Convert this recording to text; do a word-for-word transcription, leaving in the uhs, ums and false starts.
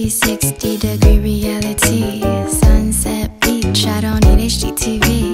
sixty degree reality. Sunset beach, I don't need H D T V.